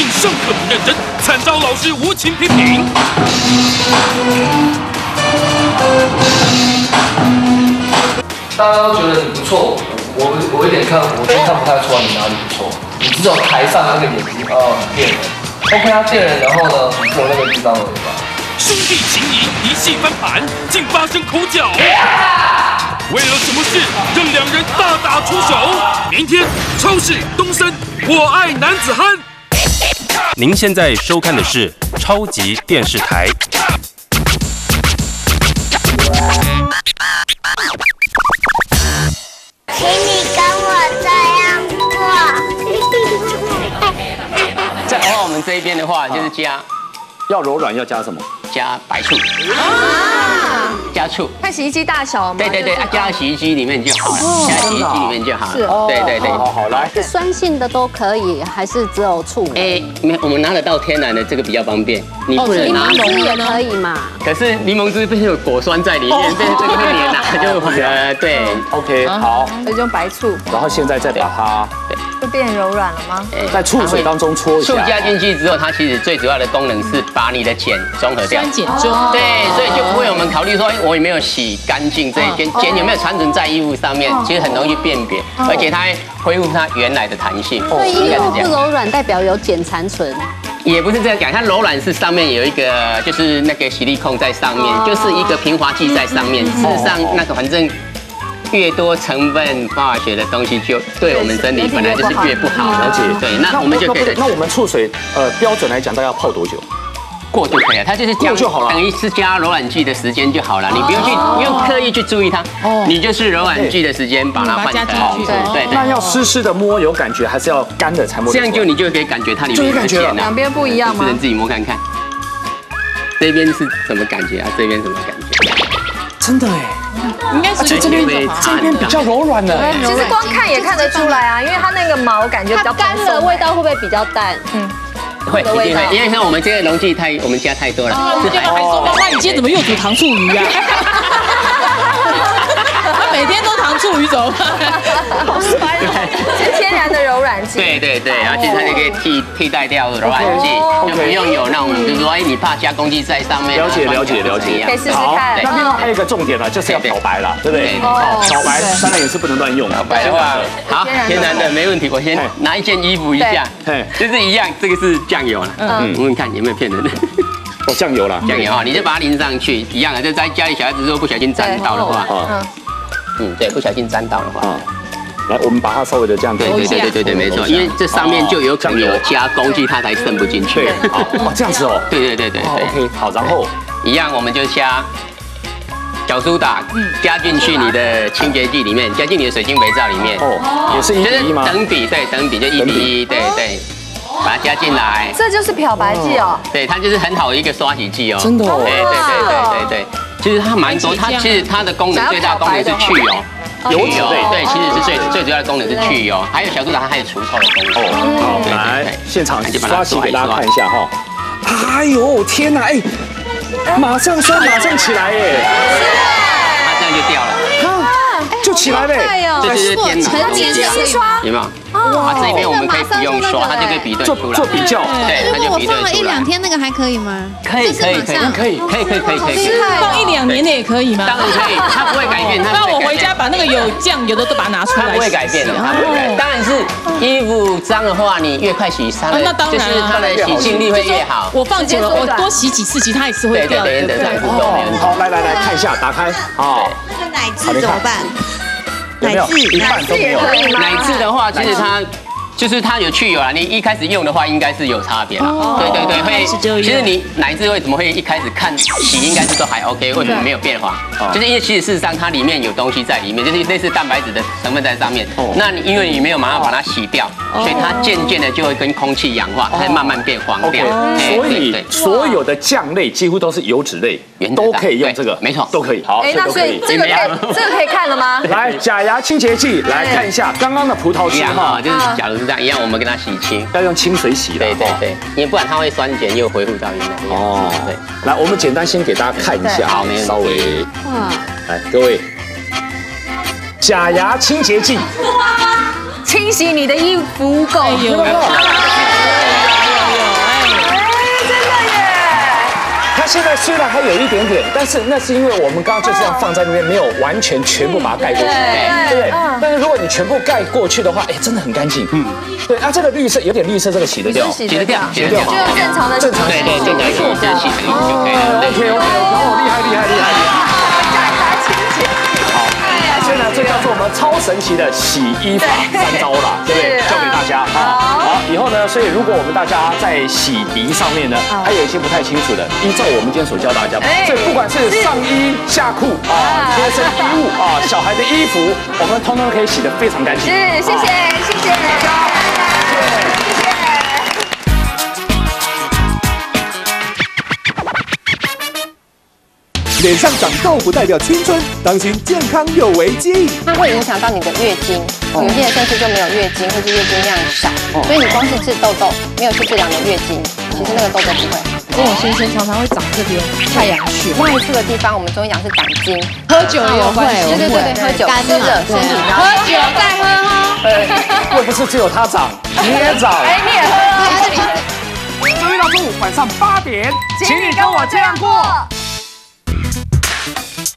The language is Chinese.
竟上课不认真，惨遭老师无情批评。 大家都觉得你不错，我有点看不太出来你哪里不错。你只有台上那个眼睛很电人 ，OK 啊电人，然后呢，只有那个地方而已吧。 兄弟情谊一戏翻盘，竟发生口角。为了什么事让两人大打出手？明天超市东森，我爱男子汉。 您现在收看的是超级电视台。 请你跟我这样做。 再往我们这一边的话，就是加要柔软要加什么？ 加白醋加醋。 看洗衣机大小吗？ 对，加到洗衣机里面就好了，加洗衣机里面就好了。 是， 对。 好来。 是酸性的都可以，还是只有醋？ 没，我们拿得到天然的，这个比较方便。你不能柠拿檬汁也可以嘛？ 可是柠檬汁不是有果酸在里面，这个会黏啊，就对。 OK 好， 所以用白醋， 然后现在再把它就变柔软了吗？ 在醋水当中搓一下。 醋加进去之后，它其实最主要的功能是把你的碱中和掉。 酸碱中。 对，所以就不会我们考虑说，我有没有洗干净这一件碱有没有残存在衣服上面，其实很容易辨别，而且它会恢复它原来的弹性。 所以衣服不柔软代表有碱残存。 也不是这样讲，它柔软是上面有一个就是那个洗力控在上面，就是一个平滑剂在上面。事实上那个反正越多成分化学的东西，就对我们身体本来就是越不好。 了解。 对，那我们就可以。 那我们醋水标准来讲，大概要泡多久？ 过就可以了，它就是过就好了， 等于是加柔软剂的时间就好了，你不用刻意去注意它，你就是柔软剂的时间把它换成。对。 那要湿湿的摸有感觉，还是要干的才摸？ 这样你就可以感觉它里面有碱了。 两边不一样吗？ 能自己摸看看。这边是什么感觉啊？这边什么感觉？ 真的哎， 应该是这边比较柔软的。 其实光看也看得出来啊，因为它那个毛感觉比较干了，味道会不会比较淡？ 会，一定会，因为像我们这个溶剂我们加太多了。 还说妈妈，你今天怎么又煮糖醋鱼啊？他每天都糖醋鱼怎么办？ 好酸哦，是天然的柔软剂。 对，然后其实它就可以替代掉柔软剂，就不用有那种就是说，你怕加工剂在上面。 了解。 可以试试看。 那另外还有一个重点呢，就是要漂白了，对不对？漂白当然也是不能乱用。 漂白的话，好，天然的没问题。我先拿一件衣服一下，就是一样，这个是酱油了。我们看有没有骗人的。 酱油了， 酱油啊，你就把它淋上去，一样的，就在家里小孩子如果不小心沾到的话，对，不小心沾到的话， 来，我们把它稍微的这样对，没错，因为这上面就有可能有加工剂，它才渗不进去。 这样子哦。 对。 OK， 好，然后一样，我们就加小苏打，加进去你的清洁剂里面，加进你的水晶肥皂里面。 也是1:1吗？ 等比，对，等比就1:1，对。把它加进来， 这就是漂白剂哦。 对，它就是很好的一个刷洗剂哦。 真的哦。 对。其实它蛮多，其实它的功能最大功能是去油。油脂类，对，其实是最主要的功能是去油，还有小苏打它还有除臭的功能。 好，来现场刷洗给大家看一下哈。哎呦天哪，马上刷马上起来耶！ 它这样就掉了。 就起来呗， 这就是天然的刷，有没有？它这边我们可以不用刷，它就可以比对出来。 做比较， 对，它就比对出来。 如果我放了1-2天，那个还可以吗？ 可以。 放1-2年的也可以吗？ 当然可以，它不会改变。 那我回家把那个有酱油的都把它拿出来。 它不会改变的，它不会改变。当然是衣服脏的话，你越快洗它的，就是它的洗净力会越好。 我放久了，我多洗几次，其实它也是会掉的。 对。 好，来看一下，打开。好， 那个奶渍怎么办？ 奶渍一半都没有。 奶渍的话，其实它有去油啦。你一开始用的话，应该是有差别啦。对，会。其实你奶渍为什么会一开始看洗应该是都还 OK， 为什么没有变化？就是因为其实事实上它里面有东西在里面，就是类似蛋白质的成分在上面。那你因为你没有马上把它洗掉，所以它渐渐的就会跟空气氧化，它会慢慢变黄掉。 所以所有的酱类几乎都是油脂类，都可以用这个， 没错， 都可以。好， 那所以这个可以看了吗？ 来，假牙清洁剂，来看一下刚刚的葡萄汁哈， 就是假如是这样一样，我们跟它洗清， 要用清水洗的。 对，因为不然它会酸碱又恢复到原来的样子。对， 来，我们简单先给大家看一下， 好，稍微，来各位，假牙清洁剂， 清洗你的衣服垢。 现在虽然还有一点点，但是那是因为我们刚刚就这样放在那边，没有完全全部把它盖过去，对不对？但是如果你全部盖过去的话，哎，真的很干净。对，那这个绿色有点绿色，这个洗得掉， 洗得掉， 就用正常的对，正常洗就洗就可以了。 OK，哦，厉害。所以呢，这叫做我们超神奇的洗衣法3招啦，对不对？教给大家啊。好，以后呢，所以如果我们大家在洗涤上面呢，还有一些不太清楚的，依照我们今天所教大家，所以不管是上衣、下裤啊、贴身衣物啊、小孩的衣服，我们通通可以洗得非常干净。 是，谢谢大家。 脸上长痘不代表青春，当心健康有危机。 它会影响到你的月经，有些人甚至就没有月经，或是月经量少。所以你光是治痘痘，没有去治疗你的月经，其实那个痘痘不会好。 跟我先生常常会长这边太阳穴， 那一处的地方，我们中医讲是长筋， 喝酒也有关系。 对，喝酒湿了身体，然后喝酒再喝哈。 又不是只有他长，你也长。 哎，你也喝。 周一到周五晚上8点，请你跟我这样过。